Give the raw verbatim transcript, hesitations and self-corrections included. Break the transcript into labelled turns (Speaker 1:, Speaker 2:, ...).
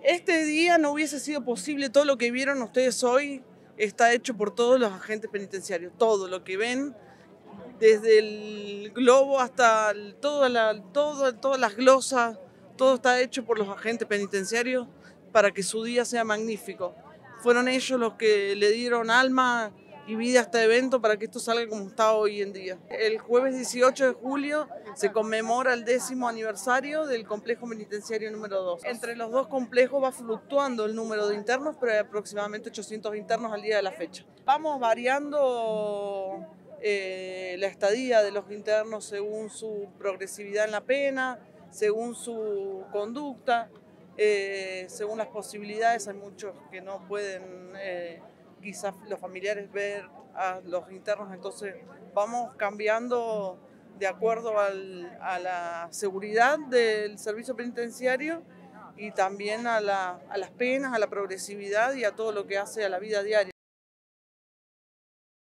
Speaker 1: Este día no hubiese sido posible, todo lo que vieron ustedes hoy está hecho por todos los agentes penitenciarios, todo lo que ven, desde el globo hasta el, toda la, todo, todas las glosas, todo está hecho por los agentes penitenciarios para que su día sea magnífico. Fueron ellos los que le dieron alma y vida a este evento para que esto salga como está hoy en día. El jueves dieciocho de julio se conmemora el décimo aniversario del complejo penitenciario número dos. Entre los dos complejos va fluctuando el número de internos, pero hay aproximadamente ochocientos internos al día de la fecha. Vamos variando eh, la estadía de los internos según su progresividad en la pena, según su conducta, eh, según las posibilidades. Hay muchos que no pueden eh, quizás los familiares ver a los internos, entonces vamos cambiando de acuerdo al, a la seguridad del servicio penitenciario y también a, la, a las penas, a la progresividad y a todo lo que hace a la vida diaria.